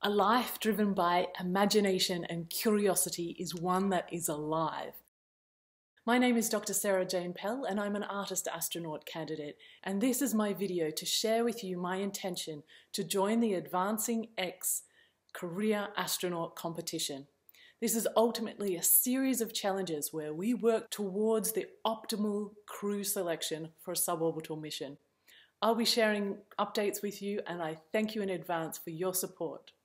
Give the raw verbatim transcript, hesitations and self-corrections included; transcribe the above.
A life driven by imagination and curiosity is one that is alive. My name is Doctor Sarah Jane Pell and I'm an artist astronaut candidate, and this is my video to share with you my intention to join the AdvancingX Career Astronaut Competition. This is ultimately a series of challenges where we work towards the optimal crew selection for a suborbital mission. I'll be sharing updates with you and I thank you in advance for your support.